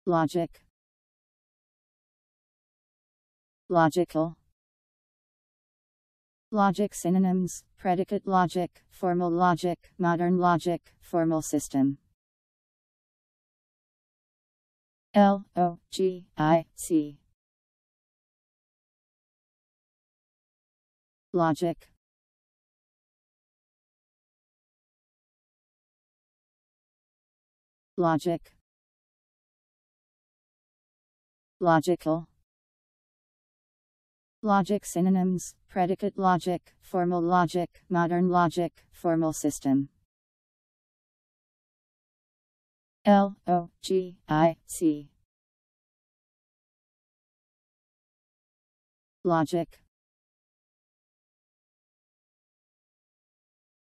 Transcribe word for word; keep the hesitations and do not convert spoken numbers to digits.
logic, logical. Logic synonyms: predicate logic, formal logic, modern logic, formal system. L O G I C. Logic. Logic. Logical. Logic synonyms: predicate logic, formal logic, modern logic, formal system. L O G I C. Logic.